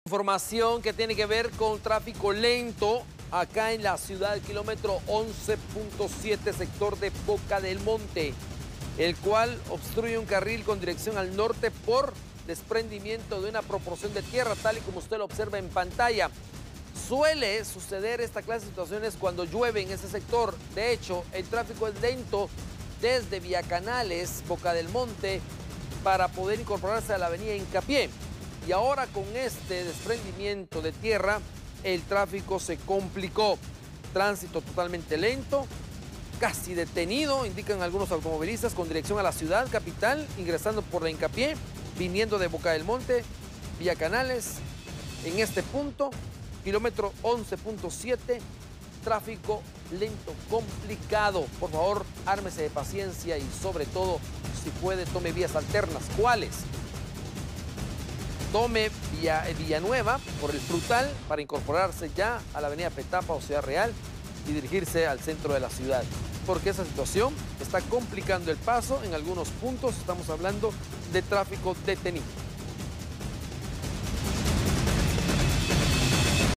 Información que tiene que ver con tráfico lento acá en la ciudad, el kilómetro 11.7, sector de Boca del Monte, el cual obstruye un carril con dirección al norte por desprendimiento de una proporción de tierra, tal y como usted lo observa en pantalla. Suele suceder esta clase de situaciones cuando llueve en ese sector. De hecho, el tráfico es lento desde Vía Canales, Boca del Monte, para poder incorporarse a la avenida Hincapié. Y ahora con este desprendimiento de tierra, el tráfico se complicó. Tránsito totalmente lento, casi detenido, indican algunos automovilistas, con dirección a la ciudad capital, ingresando por la Hincapié, viniendo de Boca del Monte, Vía Canales. En este punto, kilómetro 11.7, tráfico lento, complicado. Por favor, ármese de paciencia y sobre todo, si puede, tome vías alternas. ¿Cuáles? Tome Villanueva por el Frutal para incorporarse ya a la avenida Petapa o Ciudad Real y dirigirse al centro de la ciudad, porque esa situación está complicando el paso en algunos puntos. Estamos hablando de tráfico detenido.